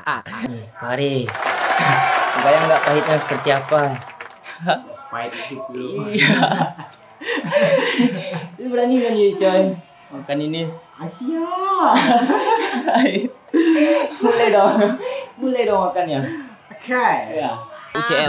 Mari, bayang nggak pahitnya seperti apa? Pahit itu dulu. Iya. Ini berani kan ya coy makan ini? Asia. Mulai dong makannya. Oke. Ya. UCL.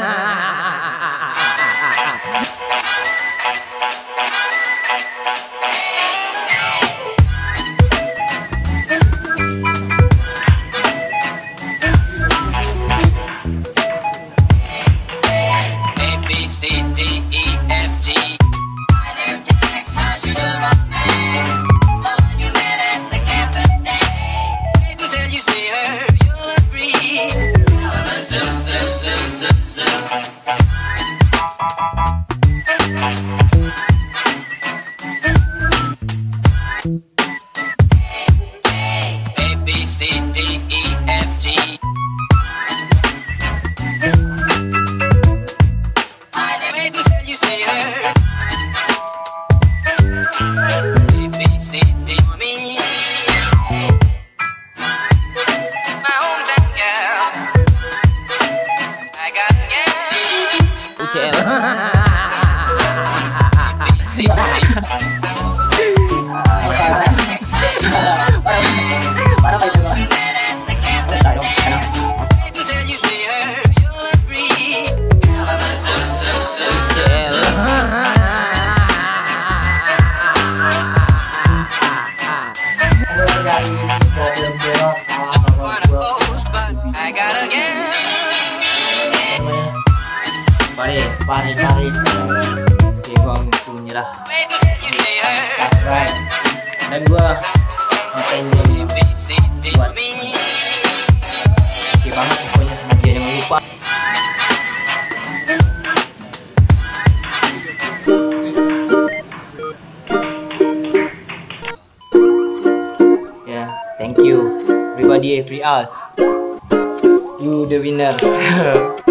Pari. Oke, gua menyerah. Right. Dan gua ngapain dia buat. Oke banget pokoknya sama dia, jangan lupa. Yeah, thank you everybody, every all. You the winner.